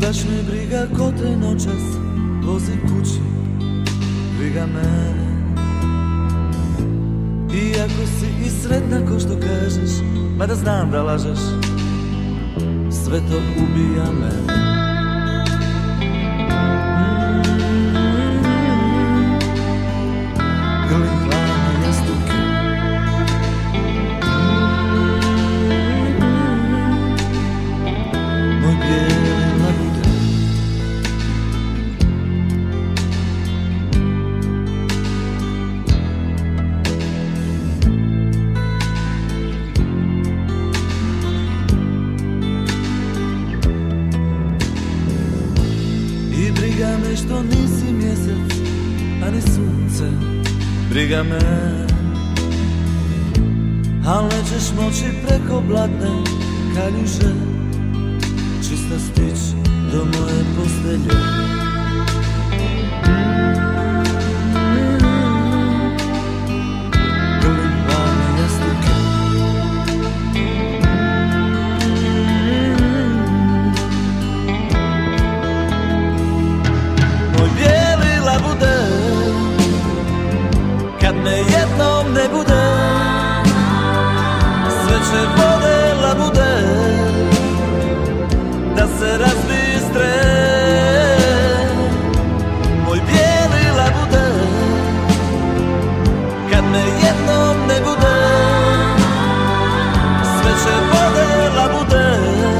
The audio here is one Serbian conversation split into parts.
baš me briga ko te noćas vozi kući, briga me. Iako si i sretna ko što kažeš, mada znam da lažeš, sve to ubija me. Grlim hladne jastuke, moj bijeli labude. I briga me što nisi mjesec, a ni sunce, briga me. Al nećeš moći preko blatne kaljuže čista stić do moje postelje. Grlim hladne jastuke, moj bijeli labude. Kad me jednom ne bude, sve će vode labude da se razbistre. Moj bijeli labude, kad me jednom ne bude, sve će vode labude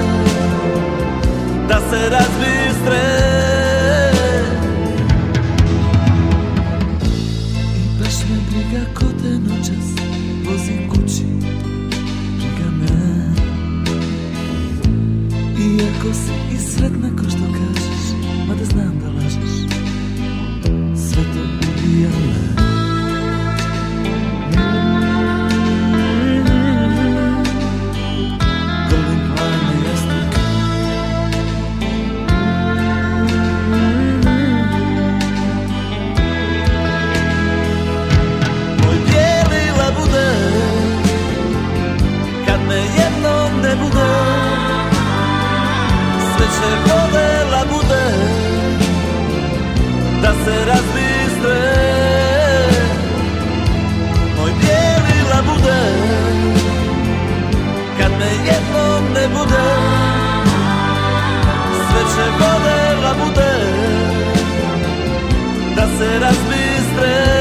da se razbistre. Ko te noćas vozi kući, briga me. Iako si i sretna ko što kažeš, mada znam da lažeš, sve to ubija me. Grlim hladne jastuke, kad me jednom ne bude, sve će vode labude da se razbistre. Moj bijeli labude, kad me jednom ne bude, sve će vode labude da se razbistre.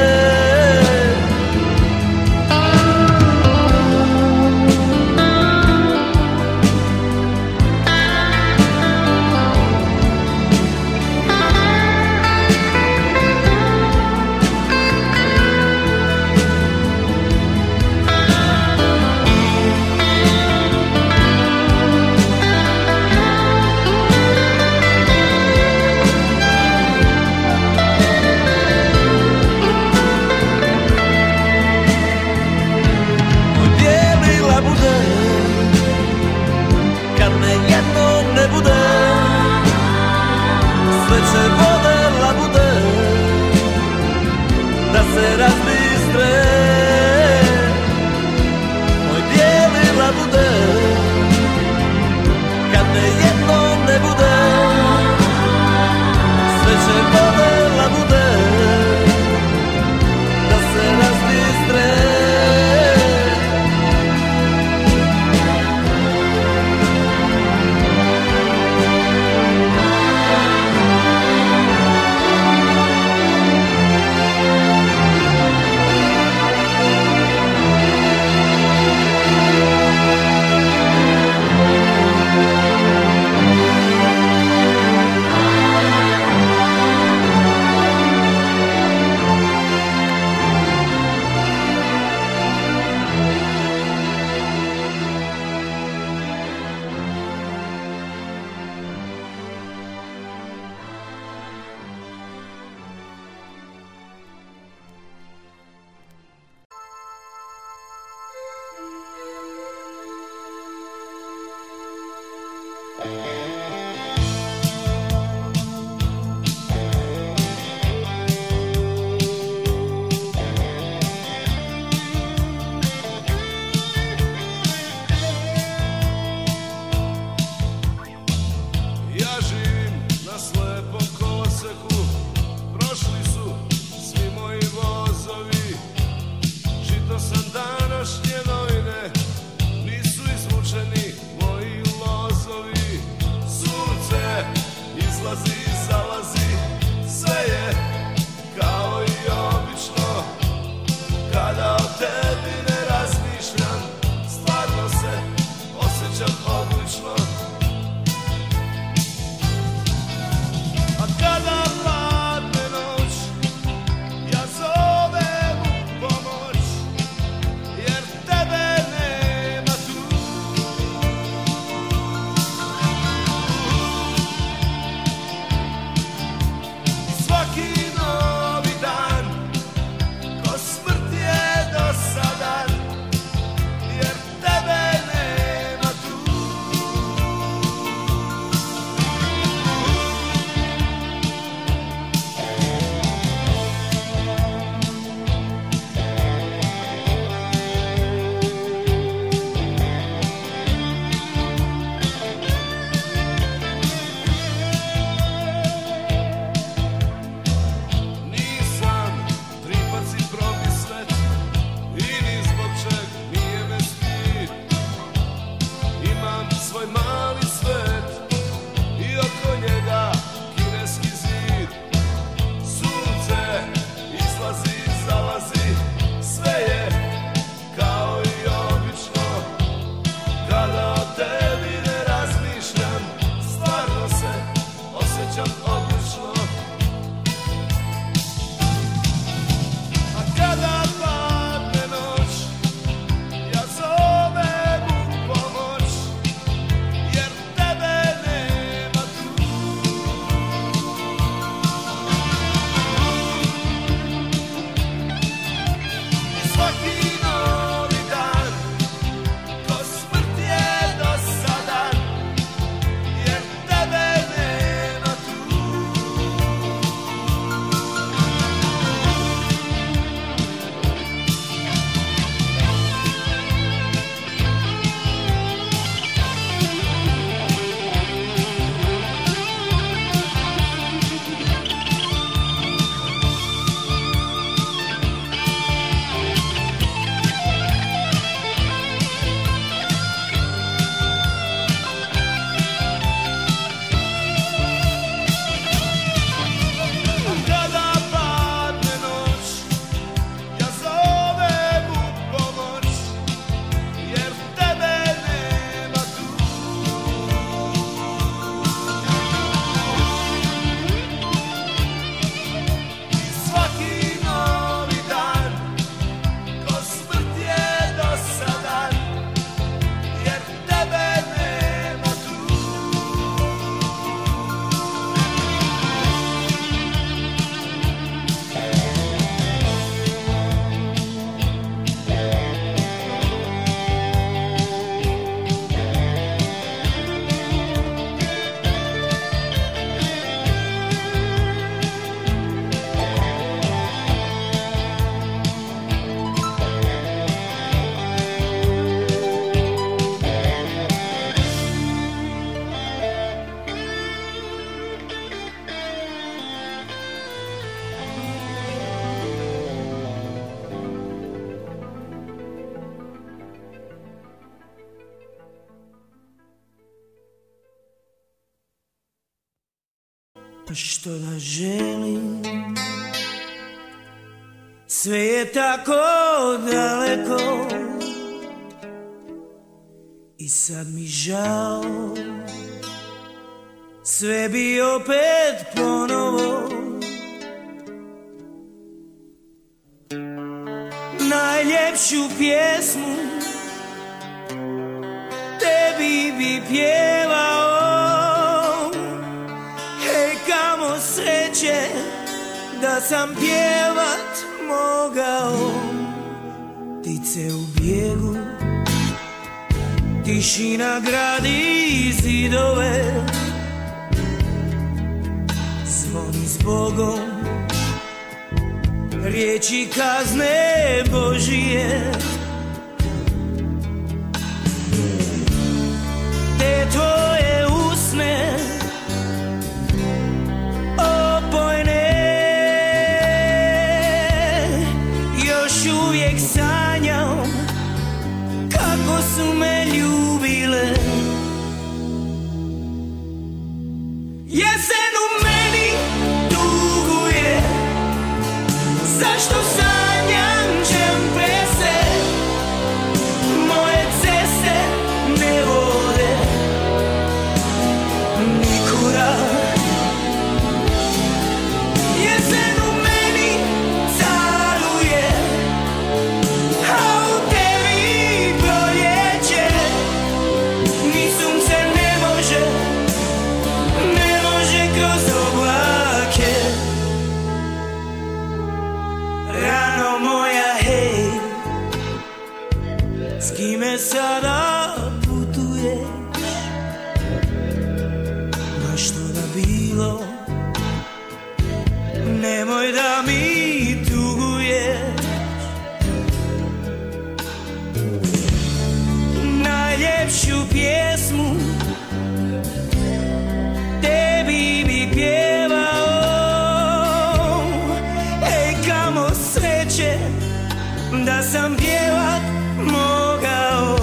Što da želim, sve je tako daleko i sad mi žao, sve bi opet ponovo. Najljepšu pjesmu tebi bi pjevao. Hej, kamo sreće da sam pjevat mogao. Ptice u bijegu, tišina gradi zidove, zvoni zbogom, riječi kazne Božije. Te tvoje usne opojne, još uvijek sanjam kako su me ljubile. Jesen u meni tuguje, zašto sanjam džemprese, moje ceste ne vode nikuda. Jesen u meni caruje, a u tebi proljeće. Ni sunce ne može kroz oblake. Rano moja, hej, s kime sada putuješ? Ma što da bilo, nemoj da mi tuguješ. Najljepšu pjesmu tebi bi pjevao. Ej, kamo sreće da sam pjevat mogao.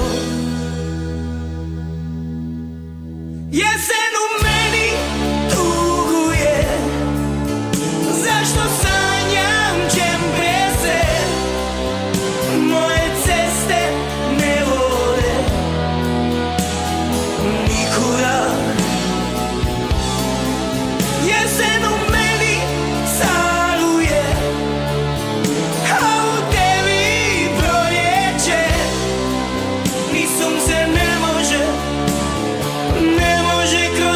Jesen u meni tuguje, zašto sanjam džemprese, moje ceste ne vode nikuda. Jesen u meni caruje, a u tebi proljeće. Ni sunce ne može kroz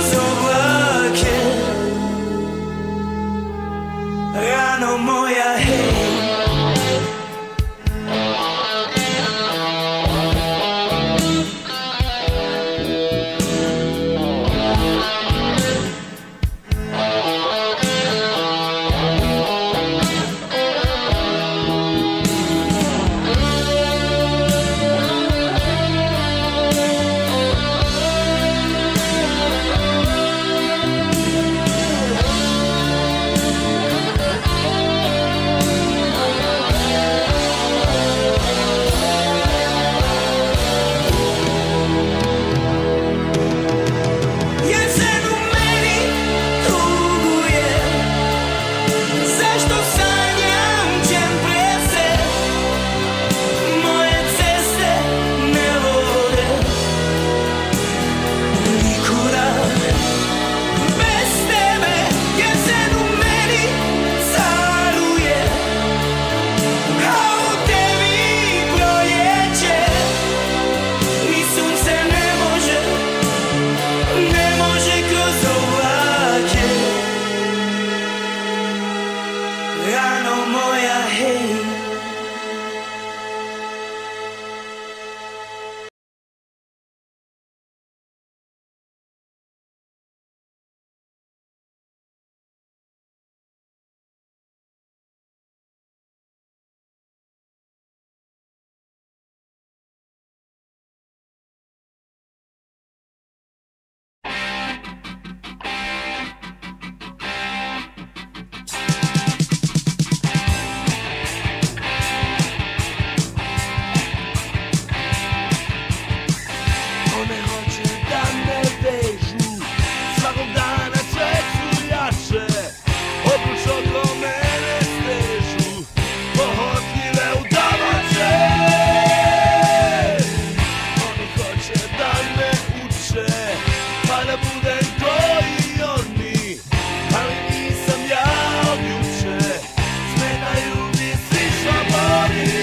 valjda budem koji oni, ali nisam ja od juče, smetaju mi svi slobodi.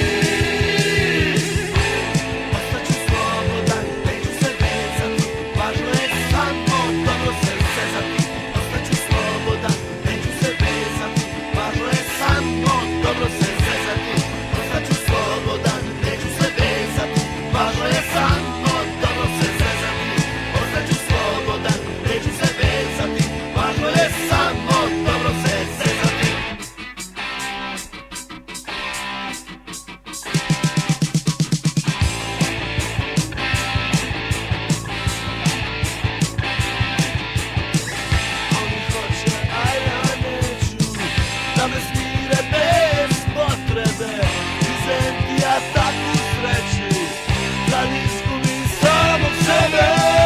Ostaću slobodan, neću se vezati, važno je samo dobro se zezati. Ostaću slobodan, neću se vezati, važno je samo dobro se zezati. Ostaću slobodan, neću se vezati, važno je samo dobro se zezati. Ostaću slobodan, neću se vezati, važno je samo dobro se zezati. Oni hoće, a ja neću, da me smire bez potrebe. Izeti ja takvu sreću, da izgubim samog sebe.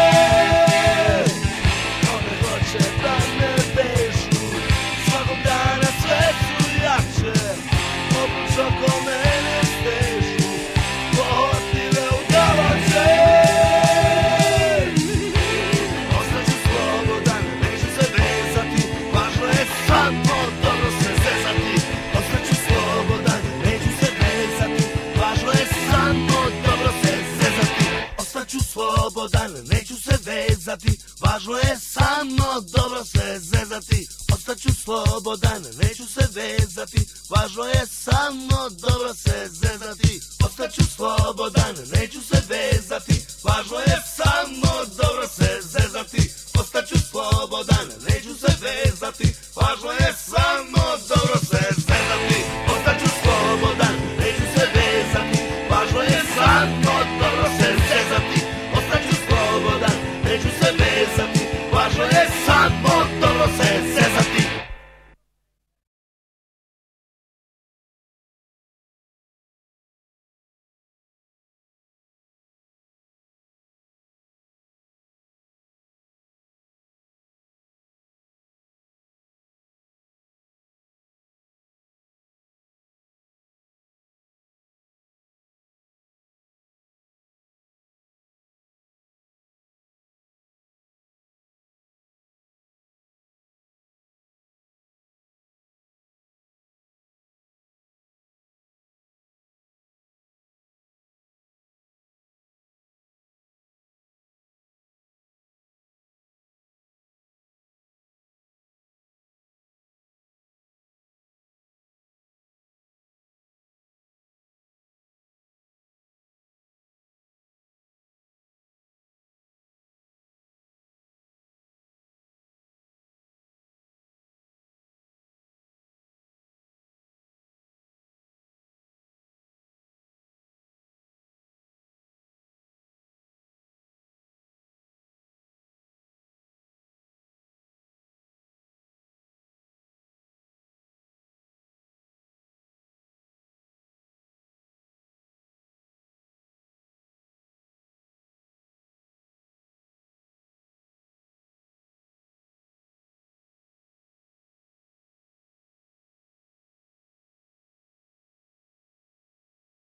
One hoće da me vežu, svakog dana sve su jače. Opuć oko mene stežu, pohotljive udavače. Ostaću slobodan, neću se vezati, važno je samo dobro se zezati. Ostaću slobodan, neću se vezati, važno je samo dobro se zezati. Ostaću slobodan, neću se vezati, važno je samo dobro se zezati. Ostaću slobodan, neću se vezati, važno je samo dobro se zezati. Ostaću slobodan, neću se vezati, važno je samo dobro se zezati. Ostaću slobodan, neću se vezati, važno je samo dobro se zezati. Ostaću slobodan, neću se vezati, važno je samo dobro se zezati. Ostaću slobodan, neću se vezati,